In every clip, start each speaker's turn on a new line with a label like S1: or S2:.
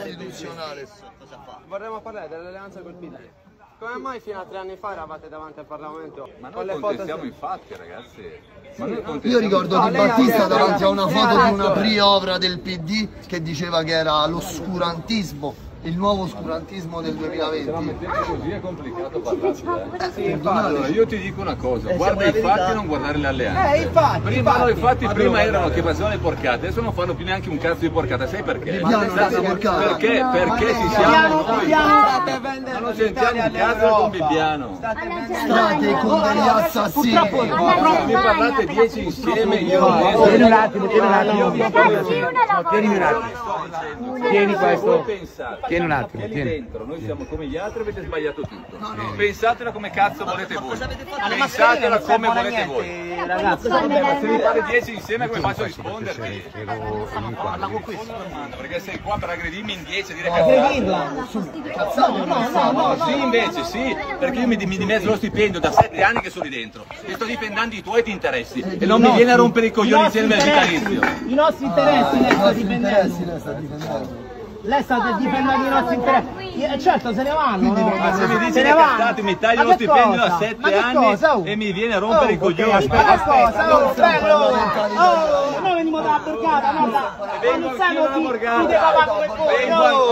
S1: istituzionale.
S2: Vorremmo parlare dell'alleanza col PD. Come mai fino a 3 anni fa eravate davanti al Parlamento?
S3: Ma noi contestiamo i fatti, ragazzi.
S1: Io ricordo Di Battista davanti a una foto di una priora del PD che diceva che era l'oscurantismo, il nuovo oscurantismo del 2020.
S3: Se la mettete così è complicato parlarci. Allora, io ti dico una cosa, guarda i fatti e non guardare le alleanze. Prima erano che facevano le porcate, adesso non fanno più neanche un cazzo di porcata, sai perché? Perché ci siamo noi. Ma non sentiamo un cazzo con Bibbiano.
S1: State con degli assassini.
S3: Mi parlate 10 insieme, io non riesco.
S4: Tieni un attimo. Tieni questo. Tieni un attimo.
S3: Lì dentro noi siamo come gli altri, avete sbagliato tutto. Pensatela come cazzo volete voi. Pensatela come volete voi.
S4: Ragazzi,
S3: Ma se mi pare 10 insieme come faccio a rispondervi? Perché sei qua per aggredirmi in 10 e dire no, sì invece sì, perché io mi dimezzo lo stipendio da 7 anni che sono lì dentro e sto difendendo i tuoi e ti interessi e non mi viene a rompere i coglioni insieme al vitalizio.
S4: I nostri interessi lei sta difendendo. Lei sta difendendo i nostri interessi. Certo, se ne vanno.
S3: Ma se mi dici che cazzate, mi taglio lo stipendio da 7 anni e mi viene a rompere i coglioni.
S4: Aspetta, noi veniamo dalla borgata, no? Non sanno chi deve pagare come voi.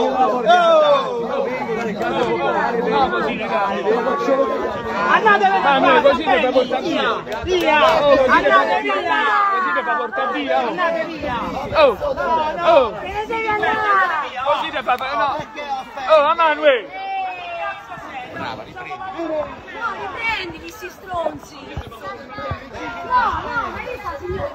S4: Andate così mi fa portare via. Andate via. Così mi fa portare via. Andate via. Te ne devi andare. Così ti fa fare, no. Oh, Emanuele!
S3: Brava, riprendi.
S5: No, riprendili, sti stronzi! No, ma lì sta signore!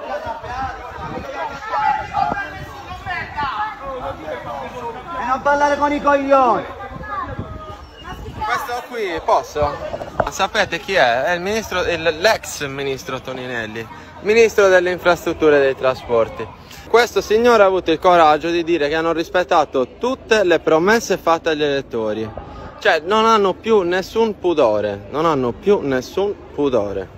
S4: E non parlare con i coglioni!
S2: Questo qui, posso? Ma sapete chi è? È il ministro, l'ex ministro Toninelli, ministro delle infrastrutture e dei trasporti. Questo signore ha avuto il coraggio di dire che hanno rispettato tutte le promesse fatte agli elettori. Cioè non hanno più nessun pudore, non hanno più nessun pudore.